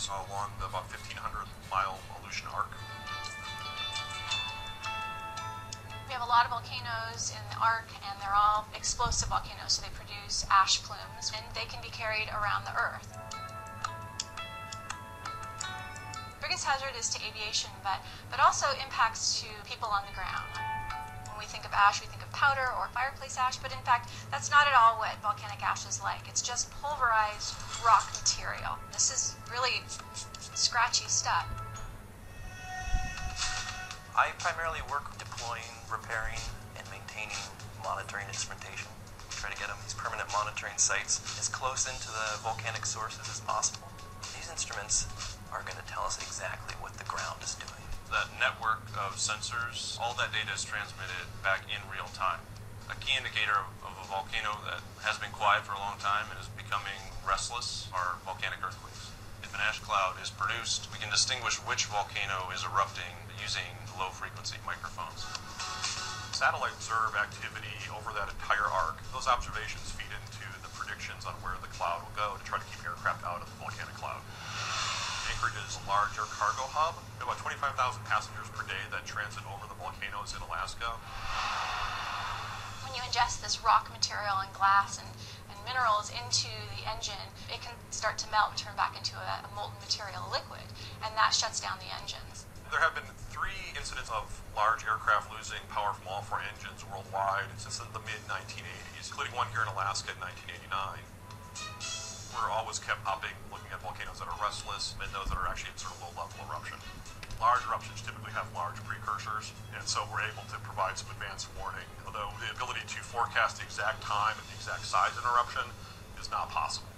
volcanoes along the about 1,500-mile Aleutian Arc. We have a lot of volcanoes in the Arc, and they're all explosive volcanoes, so they produce ash plumes, and they can be carried around the Earth. The biggest hazard is to aviation, but also impacts to people on the ground. When we think of ash, we think of powder or fireplace ash, but in fact, that's not at all what volcanic ash is like. It's just pulverized rock material. This is really scratchy stuff. I primarily work deploying, repairing, and maintaining monitoring instrumentation. Try to get these permanent monitoring sites as close into the volcanic sources as possible. These instruments are going to tell us exactly what the ground is doing. That network of sensors, all that data is transmitted back in real time. A key indicator of a volcano that has been quiet for a long time and is becoming restless are volcanic earthquakes. If an ash cloud is produced, we can distinguish which volcano is erupting using low-frequency microphones. Satellite observe activity over that entire arc. Those observations feed into the predictions on where the cloud will go to try to keep aircraft out of the volcanic cloud. Anchorage is a large air cargo hub. We have about 25,000 passengers per day that transit over the volcanoes in Alaska. When you ingest this rock material and glass and minerals into the engine, it can start to melt and turn back into a molten material, a liquid, and that shuts down the engines. There have been 3 incidents of large aircraft losing power from all 4 engines worldwide since the mid-1980s, including one here in Alaska in 1989. We're always kept hopping, looking at volcanoes that are restless and those that are actually in sort of low-level eruption. Large eruptions typically have large precursors, and so we're able to provide some advance warning, although the ability to forecast the exact time and the exact size of an eruption is not possible.